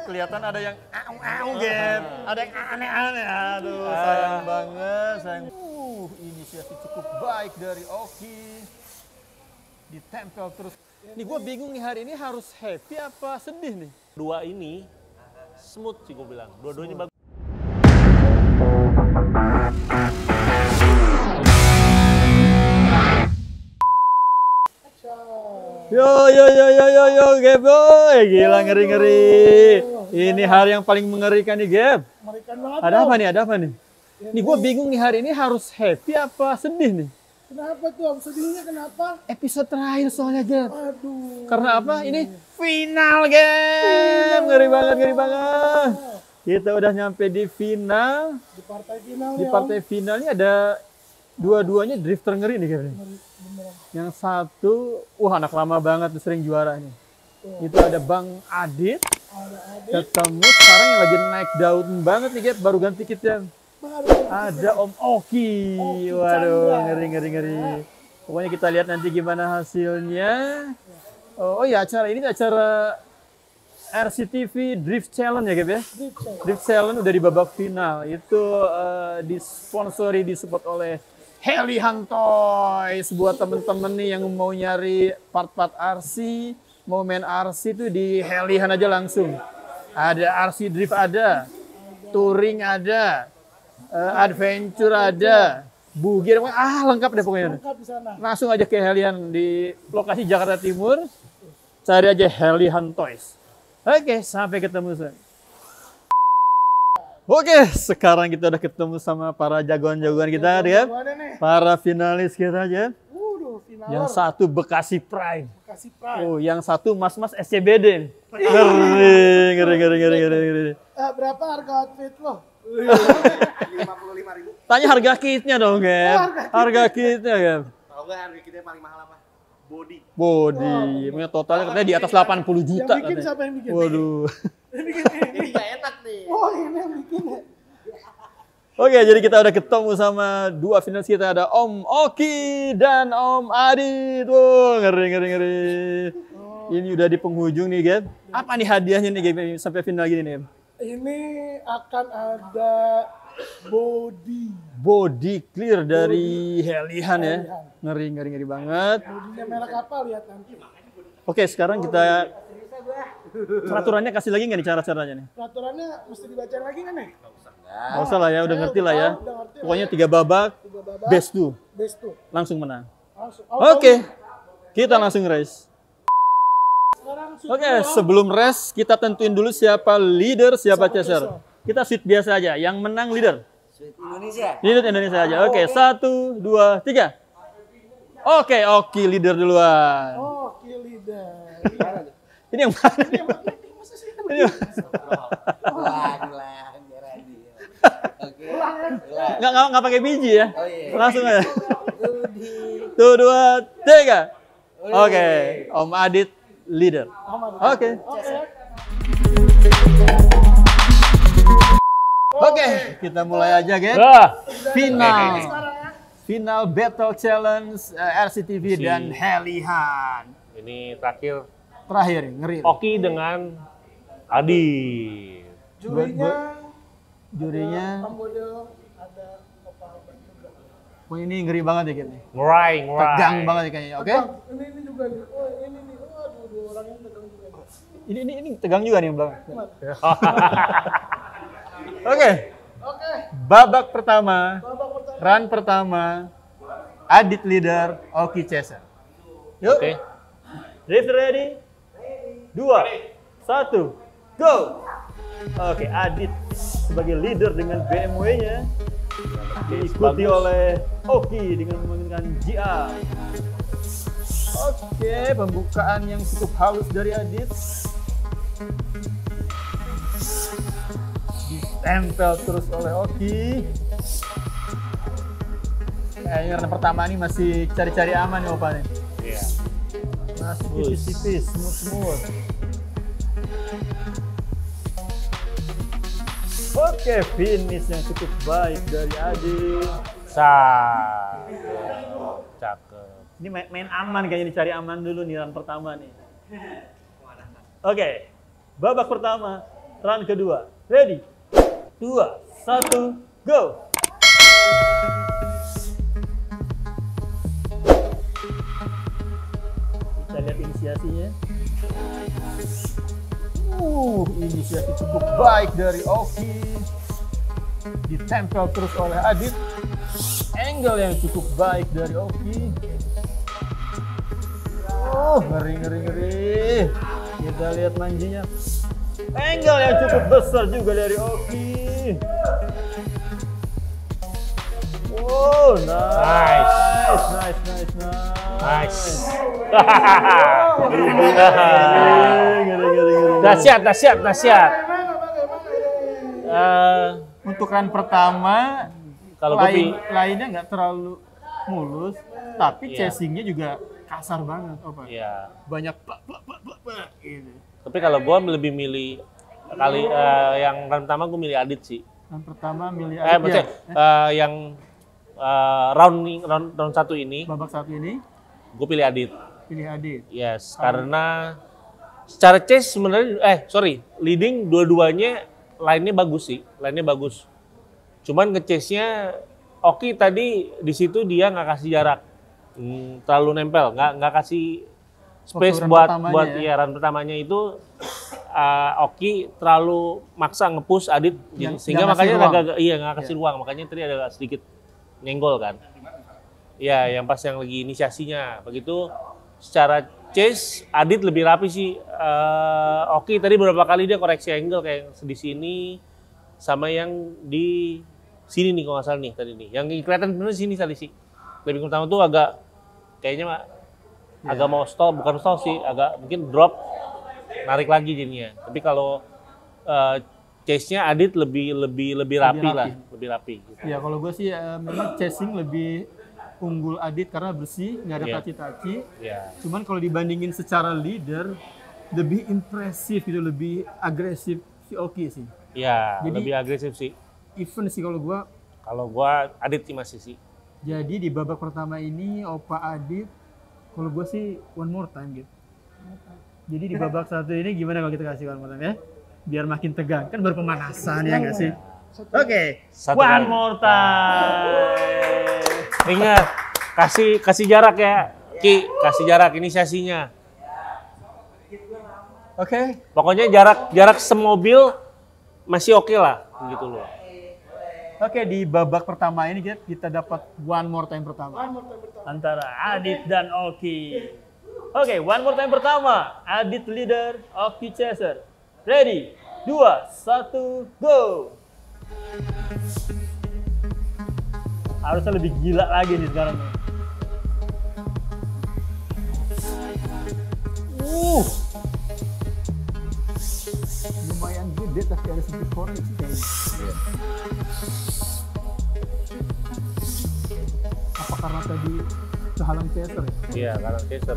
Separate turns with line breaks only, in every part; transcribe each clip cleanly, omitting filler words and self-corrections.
Kelihatan ada yang gitu, ada yang aneh-aneh. Aduh, sayang banget, sayang. Inisiasi cukup baik dari Oki. Ditempel terus. Nih gue bingung nih hari ini harus happy apa sedih nih?
Dua ini smooth sih gue bilang. Dua-duanya bagus.
Yo, Geboy, gila ngeri-ngeri. Ini hari yang paling mengerikan nih, Geb.
Mengerikan banget.
Ada apa nih? Ada apa nih? Nih gue bingung nih hari ini harus happy apa sedih nih?
Kenapa tuh? Sedihnya kenapa?
Episode terakhir soalnya, Geb.
Aduh.
Karena apa? Ini final, Geb. Ngeri banget, ngeri banget. Kita udah nyampe di final.
Di partai final.
Di partai final ini ada dua-duanya drifter ngeri nih, Geb. Yang satu, anak lama banget sering juara nih. Itu ada Bang Adit. Ketemu sekarang yang lagi naik daun banget nih, Geb. Baru ganti kit ya. Ada Om Oki. Waduh, ngeri. Pokoknya kita lihat nanti gimana hasilnya. Oh iya, acara ini acara RCTV Drift Challenge ya, Geb ya? Drift Challenge udah di babak final. Itu disponsori, disupport oleh Heli Hantoy. Buat temen-temen nih yang mau nyari part-part RC, mau main RC tuh di Helihan aja langsung. Ada RC Drift ada, Touring ada, Adventure ada, Bugir, lengkap deh pokoknya.
Lengkap di sana.
Langsung aja ke Helihan di lokasi Jakarta Timur. Cari aja Helihan Toys. Oke, sampai ketemu saya. Oke, sekarang kita udah ketemu sama para jagoan-jagoan kita, ya. Para finalis kita aja. Yang satu Bekasi Prime. Oh, yang satu Mas-mas SCBD. Ngeri.
Berapa harga outfit lo?
55.000.
Tanya harga kitnya dong, Gem. Harga kitnya, Gem.
Tahu nggak harga kitnya paling mahal apa? Body.
Punya totalnya katanya di atas 80 juta.
Yang bikin siapa yang bikin?
Waduh.
Ini nggak enak nih.
Oh, ini yang bikin ya?
Oke, jadi kita udah ketemu sama dua finalis kita. Ada Om Oki dan Om Adit. Ngeri. Ini udah di penghujung nih, Gem. Apa nih hadiahnya nih, Gem, sampai final gini nih, Gem?
Ini akan ada
body clear dari Helihan ya. Ngeri banget.
bodinya merek apa, lihat nanti.
Oke, sekarang kita peraturannya kasih lagi nggak nih cara-caranya nih?
Peraturannya mesti dibaca lagi kan nih?
Nggak usah lah ya, udah ngerti lah ya. Pokoknya 3 babak, best 2. Langsung menang. Oke, kita langsung race. Oke, sebelum race kita tentuin dulu siapa leader, siapa chaser. Kita sweet biasa aja, yang menang leader.
Sweet Indonesia.
Leader Indonesia aja. Oke, 1, 2, 3. Oke, Oki leader duluan.
Oki leader.
Ini yang mana? Ini nggak pakai biji ya? Langsung aja. 1, 2, 3. Oke, Om Adit leader. Oke, kita mulai aja, Gen. Final Battle Challenge RCTV dan Helihan.
Ini terakhir
ngeri.
Oki dengan Adit.
Jurinya
Kamboja ada Bapak juga.
ini ngeri banget ya, Gen.
Ngurai.
Tegang banget ya kayaknya. Oke.
Ini juga nih. Oh, ini nih. Aduh, dua orang yang tegang juga.
Ini tegang juga nih yang belakang. Oke. Babak pertama. Run pertama. Adit leader, Oki chaser. Yuk.
Oke.
Drift ready? 2, 1, go! Oke, Adit sebagai leader dengan BMW-nya. Diikuti oleh Oki dengan menggunakan GR. Oke, pembukaan yang cukup halus dari Adit. Ditempel terus oleh Oki. Kayaknya run pertama ini masih cari-cari aman nih, Opa nih.
Iya.
Masih tipis-tipis, smooth. Oke, finish yang cukup baik dari Adit.
Cakep.
Ini main aman kayaknya, dicari aman dulu nih run pertama nih. Oke, babak pertama Round kedua. Ready? 2, 1, go! Kita lihat inisiasinya. Inisiasi cukup baik dari Oki. Ditempel terus oleh Adit. Angle yang cukup baik dari Oki. Ngeri. Kita lihat manjinya. Angle yang cukup besar juga dari Oki. Wow, nice.
Dahsyat.
Untuk run pertama,
Kalau
lainnya nggak terlalu mulus, tapi
Iya.
chasingnya juga kasar banget, Pak.
ya.
Banyak gitu.
Tapi kalau gue lebih milih yang run pertama gue milih Adit sih.
Run pertama milih Adit
Maksudnya yang round 1 ini
babak satu ini
gue pilih Adit.
pilih Adit.
Yes, karena secara chase sebenarnya leading dua-duanya line-nya bagus sih, line-nya bagus. Cuman nge-chase-nya Oki tadi di situ dia nggak kasih jarak. Terlalu nempel, nggak kasih space
Waktu run
buat
pertamanya ya.
run pertamanya itu Oki terlalu maksa nge-push Adit sehingga
nggak
makanya
ngasih
nggak kasih ruang, makanya tadi ada sedikit nyenggol kan. Ya, yang pas yang lagi inisiasinya begitu secara chase Adit lebih rapi sih. Oki tadi beberapa kali dia koreksi angle kayak di sini sama yang di sini nih kalau nggak salah nih tadi nih. Yang kelihatan bener sini tadi sih. Lebih pertama tuh agak kayaknya agak mau stall, bukan stall sih, agak mungkin drop narik lagi jadinya. Tapi kalau chase-nya Adit lebih rapi lah, lebih rapi. Gitu.
Ya kalau gue sih memang chasing lebih unggul Adit karena bersih, nggak ada
Iya.
taci-taci.
Ya.
Cuman kalau dibandingin secara leader, lebih impresif gitu, lebih agresif si Oki sih.
Ya,
Jadi-
lebih agresif sih.
Even sih kalau gue.
Kalau gua Adit sih masih sih.
Jadi di babak pertama ini Opa Adit, kalau gue sih one more time gitu. Jadi di babak satu ini gimana kalau kita kasih one more time ya? Biar makin tegang, kan baru pemanasan ya nggak sih? Oke,
Satu
one
kali.
more time.
Ingat, kasih jarak ya, Ki, kasih jarak inisiasinya.
Oke,
Pokoknya jarak semobil masih oke lah, gitu loh.
Oke, di babak pertama ini kita dapat one more time pertama. Antara Adit dan Oki. Oke, one more time pertama. Adit leader, Oki chaser. Ready? 2, 1, go! Harusnya lebih gila lagi nih sekarang. Lumayan gede tapi ada sedikit koreksi kayaknya. Apa karena tadi kehalang chaser ya?
Iya, karena chaser.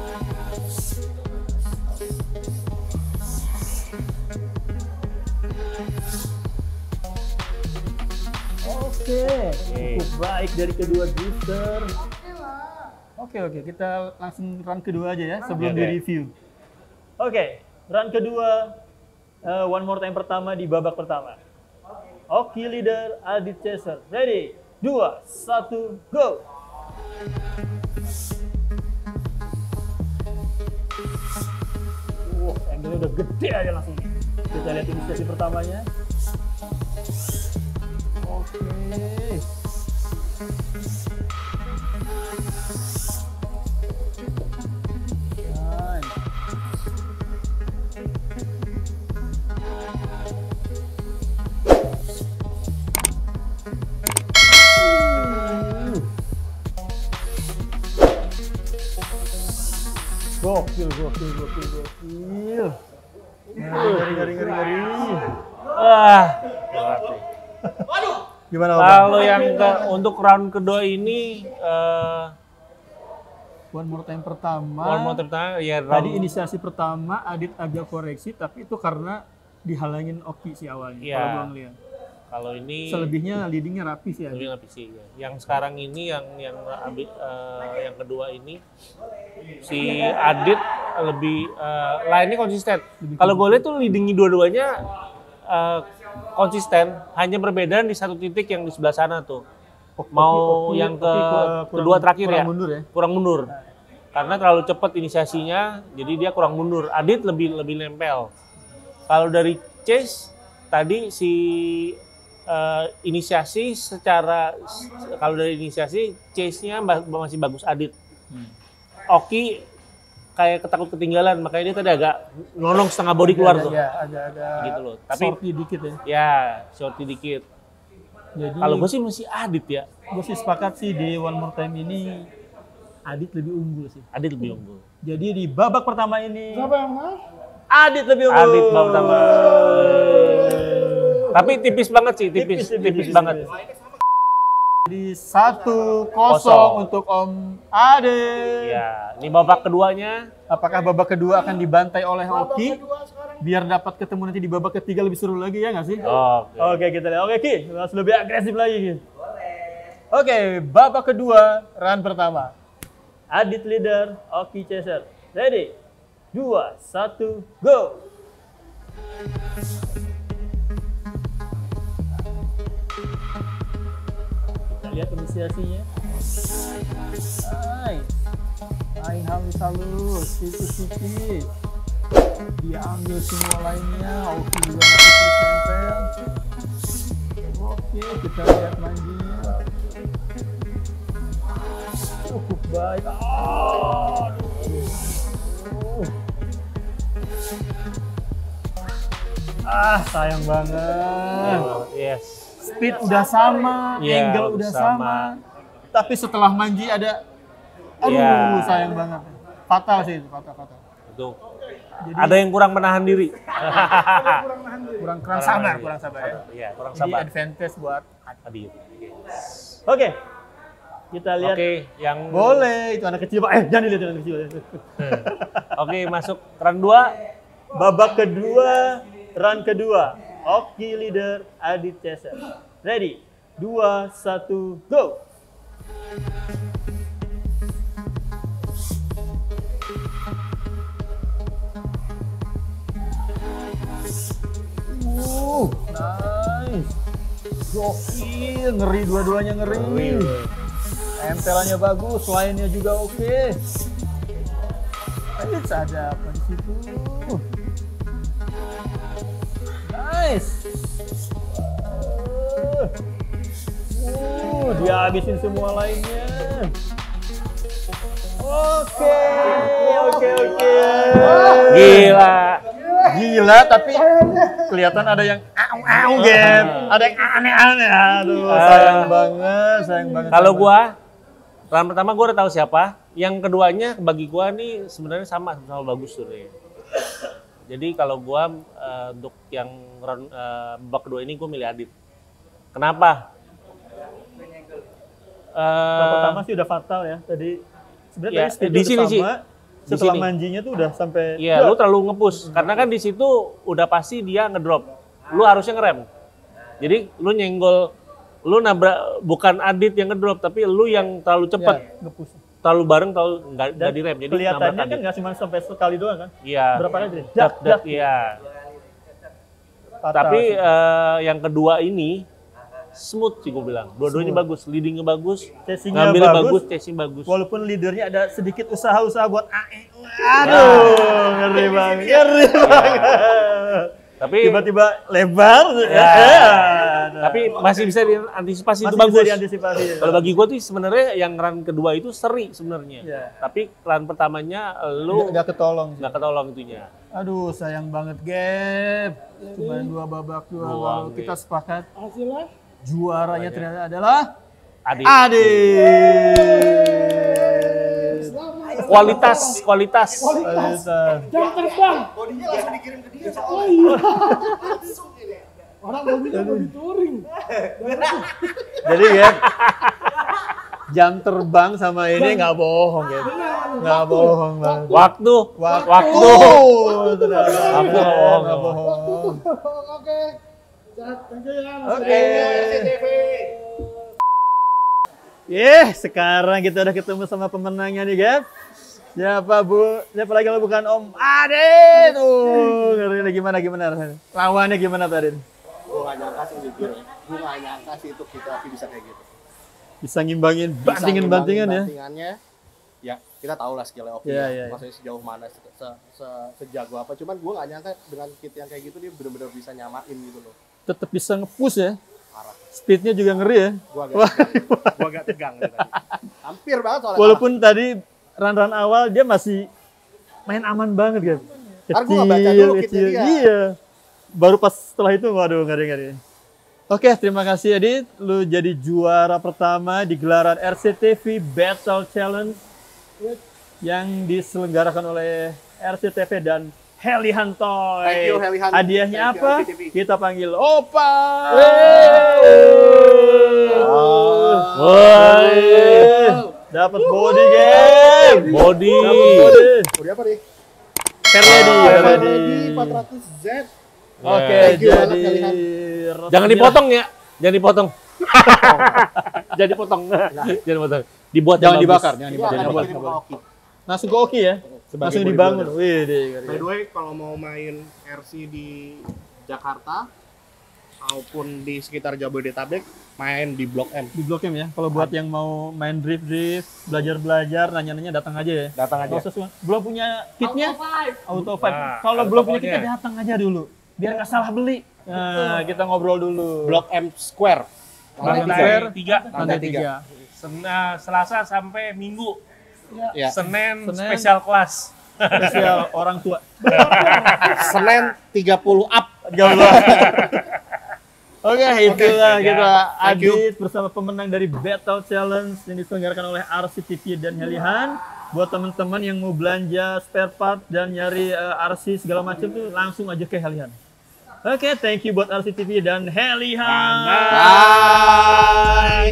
Oke, cukup baik dari kedua drifter. Oke, kita langsung run kedua aja ya sebelum
Oke.
di-review. Oke, run kedua, one more time pertama di babak pertama. Oki leader, Adit chaser. Ready? 2, 1, go! Angle udah gede aja langsung. Kita lihat inisiasi pertamanya. Oke. Nice. Gokil. Ngeri. Gimana Bang?
Kalau yang untuk round kedua ini
One more time pertama.
one more time ya
Tadi
round
inisiasi pertama Adit agak koreksi, tapi itu karena dihalangin Oki sih awalnya.
Iya.
Kalau gua ngeliat.
kalau ini
Selebihnya leadingnya rapi sih
lebih
Adit.
lebih sih. Ya. Yang sekarang ini yang kedua ini si Adit lebih lainnya konsisten. Kalau gue lihat tuh leading dua-duanya konsisten, hanya berbeda di satu titik yang di sebelah sana tuh.
Oki
yang
kurang-
kedua terakhir
kurang
ya,
mundur ya?
kurang mundur. Karena terlalu cepat inisiasinya, jadi dia kurang mundur. Adit lebih nempel. Kalau dari Chase tadi si inisiasi kalau dari inisiasi Chase-nya masih bagus Adit. Oki kayak ketakut ketinggalan, makanya dia tadi agak nolong setengah body keluar tuh.
Ya, ada
Gitu loh. Tapi
shorty dikit ya.
ya shorty dikit.
Jadi
Kalau gue sih masih Adit ya.
gue sih sepakat sih di One More Time ini Adit lebih unggul sih.
Adit lebih unggul.
Jadi di babak pertama ini
Siapa yang menang?
Adit lebih unggul.
Adit babak pertama. Tapi tipis banget sih, tipis banget.
Jadi 1-0
Kosong.
untuk Om Adit.
Ya, ini babak keduanya.
Apakah babak kedua akan dibantai oleh Oki?
Kedua sekarang.
Biar dapat ketemu nanti di babak ketiga lebih seru lagi ya nggak sih?
Oke.
Oke, kita lihat. Oke, Ki. Harus lebih agresif lagi, Ki. Oke, babak kedua, run pertama. Adit leader, Oki chaser. Ready? 2, 1, go! Kita lihat inisiasinya. Hai, halus, tipis-tipis. Dia ambil semua lainnya, Oki juga masih terus nempel. Oke, kita lihat manjinya. Cukup baik. Sayang banget.
Yes.
Speed udah sama,
Iya,
angle udah sama. Tapi setelah manji ada,
Iya.
sayang banget. Fatal sih itu, fatal.
Betul. Ada yang kurang menahan diri.
Kurang sabar ya.
Iya, kurang
Jadi
sabar.
advantage buat
Adit.
Oke. Kita lihat.
Oke, yang
Boleh, itu anak kecil Pak. Jangan dilihat anak kecil.
Oke, masuk run 2.
Babak kedua, run kedua. Oki leader, Adit chaser. Ready? 2, 1, go! Nice. Gokil, ngeri dua-duanya ngeri. Tempelannya bagus, lainnya juga oke. Eits, ada apa di situ? Nice. Dia habisin semua lainnya. Oke. Gila, tapi kelihatan ada yang gitu. Ada yang aneh-aneh. Aduh, sayang banget.
Kalau gua run pertama gua udah tahu siapa. Yang keduanya bagi gua nih sebenarnya sama bagus tuh nih. Jadi kalau gua untuk yang run babak kedua ini gua milih Adit. Kenapa?
Pertama sih udah fatal ya. Tadi sebenarnya
Ya,
speed
di sini
sama.
sih.
Setelah
Di sini.
manjinya tuh udah sampai.
Iya, lu terlalu nge-push. Karena kan di situ udah pasti dia ngedrop. Lu harusnya ngerem. Jadi lu nyenggol, lu nabrak bukan Adit yang ngedrop, tapi lu yang terlalu cepat.
Ya, nge-push.
Terlalu bareng, terlalu nggak direm. Jadi
Kelihatannya
nabrak
kan
Adit.
nggak cuma sampai sekali doang kan?
Iya.
Berapa kali tadi?
Iya.
Fatal
Tapi
sih.
yang kedua ini smooth sih gue bilang. Dua-duanya bagus, leadingnya bagus,
Chasing-nya
ngambil
bagus.
bagus, chasing bagus.
Walaupun leadernya ada sedikit usaha-usaha buat AE. Aduh, ngeri banget.
Tapi
Tiba-tiba lebar.
Ya. Tapi masih bisa diantisipasi, itu
Masih
bagus.
bisa diantisipasi.
Kalau bagi gue tuh sebenarnya yang run kedua itu seri sebenarnya.
Iya.
Tapi run pertamanya lu
nggak ketolong.
nggak ketolong itunya.
Aduh, sayang banget, Gap. Cuma 2 babak, 2 babak.
Oke.
Kita sepakat
Hasilnya?
juaranya ternyata adalah
Adit.
Adit.
Kualitas.
Jam terbang.
Bodinya langsung dikirim ke dia.
Oh iya. Orang mobilnya mau touring.
Jadi ya, jam terbang sama ini nggak bohong ya. Nggak bohong banget.
Waktu.
Ternyata.
Waktu nggak bohong.
Nggak bohong.
Oke. Thank you ya. Mas.
Oke. Sekarang kita udah ketemu sama pemenangnya nih, Gap. Siapa Bu? Siapa lagi kalau bukan Om Adit? Ngeri gimana lawannya gimana tadi?
Gue gak nyangka sih gitu. Gue gak nyangka sih itu kita bisa kayak gitu.
Bisa ngimbangin bantingan-bantingan ya.
Bantingannya, ya kita tahu lah skillnya Oki
Iya,
ya.
iya.
Maksudnya sejauh mana, sejago apa. Cuman gue gak nyangka dengan kit yang kayak gitu dia bener-bener bisa nyamain gitu loh.
Tetap bisa nge-push ya.
Parah.
Speednya juga ngeri ya.
Gue agak tegang nih tadi. Hampir banget soalnya.
Walaupun tadi run-run awal dia masih main aman banget kan.
Ntar gua nggak baca dulu kitnya dia.
Iya. Baru pas setelah itu waduh ngeri. Oke, terima kasih Adit. Lu jadi juara pertama di gelaran RCTV Battle Challenge yang diselenggarakan oleh RCTV dan Heli Hantoy.
Thank you, Heli Hantoy.
Hadiahnya
Thank you,
apa?
RCTV.
Kita panggil Opa.
Woi.
Dapat body game.
Body.
Dapat body.
Udah apa nih?
Ferredi.
Ferredi 400Z.
Oke,
Thank you banget,
jadi
Helihan.
Jangan dipotong ya. Jangan dipotong. Jangan dipotong. Jangan potong. Dibuat
Jangan
yang
dibakar,
bagus.
jangan
Ini
dibakar.
akan
Nggak boleh,
dikirim
nggak
ke
boleh.
Oki.
Langsung ke Oki ya.
Sebagai
Langsung
bodybuilder.
dibangun. Wih, deh.
By the way, kalau mau main RC di Jakarta maupun di sekitar Jabodetabek, main di Blok M.
Di Blok M ya. Kalau buat yang mau main drift, belajar, nanya-nanya datang aja ya.
Datang aja.
Kalau belum punya kitnya, Auto 5.
Nah,
Kalau
ada
belum punya
tokonya.
kitnya datang aja dulu. Biar nggak salah beli. Nah, kita ngobrol dulu.
Blok M Square.
Lantai 3.
Lantai 3.
Selasa sampai Minggu.
Ya.
Senin
Senin.
spesial kelas.
Spesial orang tua.
Senin 30 up.
Oke, itulah
Oke,
kita
thank you.
Adit bersama pemenang dari Battle Challenge yang diselenggarakan oleh RCTV dan Helihan. Buat teman-teman yang mau belanja spare part dan nyari RC segala macam tuh langsung aja ke Helihan. Oke, thank you buat RCTV dan Helihan.
Bye.